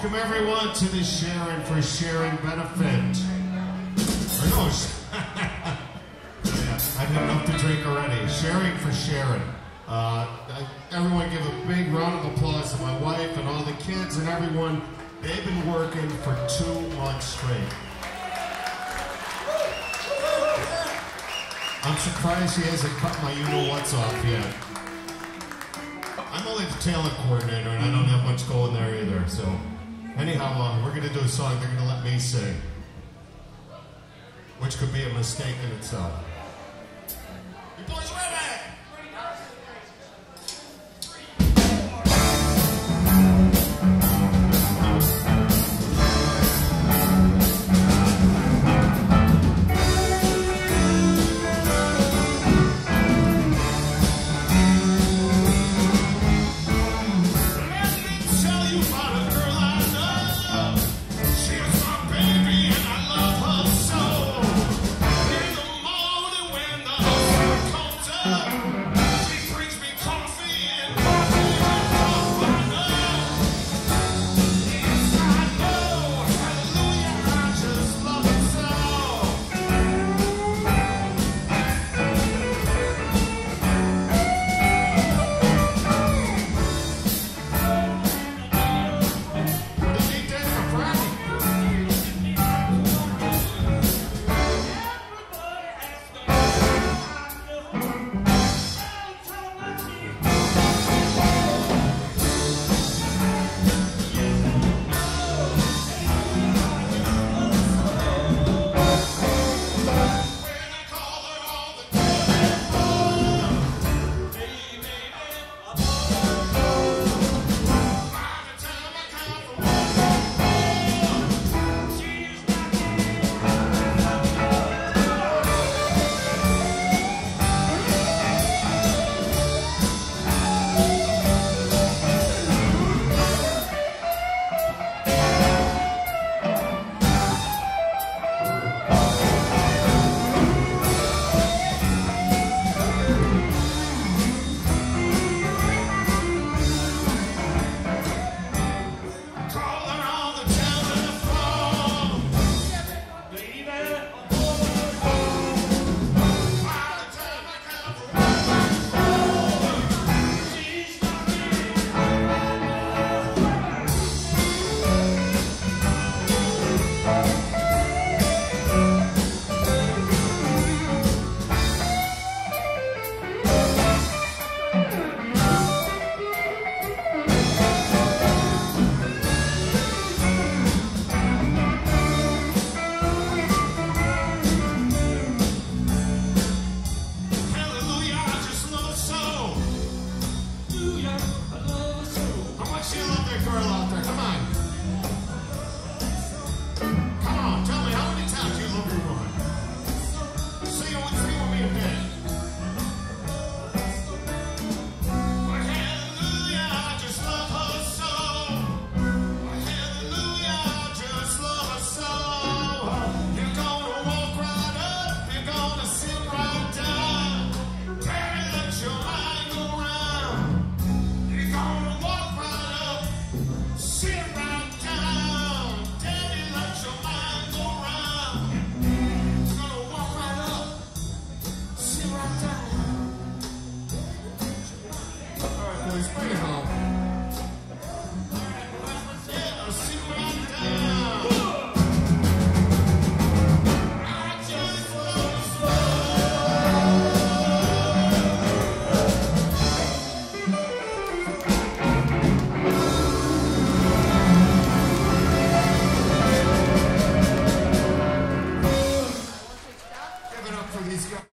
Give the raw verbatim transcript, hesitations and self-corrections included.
Welcome everyone to the Sharing for Sharing benefit. Or no, yeah, I've had enough to drink already. Sharing for Sharing. Uh, everyone give a big round of applause to my wife and all the kids and everyone. They've been working for two months straight. I'm surprised she hasn't cut my you-know-what's off yet. I'm only the talent coordinator and I don't have much going there either, so... Anyhow, uh, we're going to do a song they're going to let me sing. Which could be a mistake in itself. You boys ready?